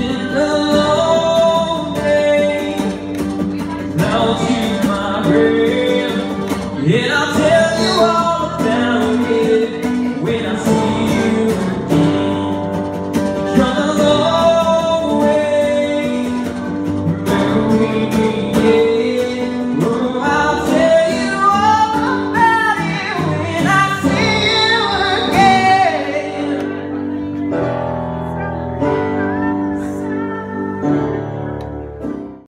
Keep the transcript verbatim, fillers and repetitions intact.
been a long day without you, my friend. And I'll tell you all about it when I see you.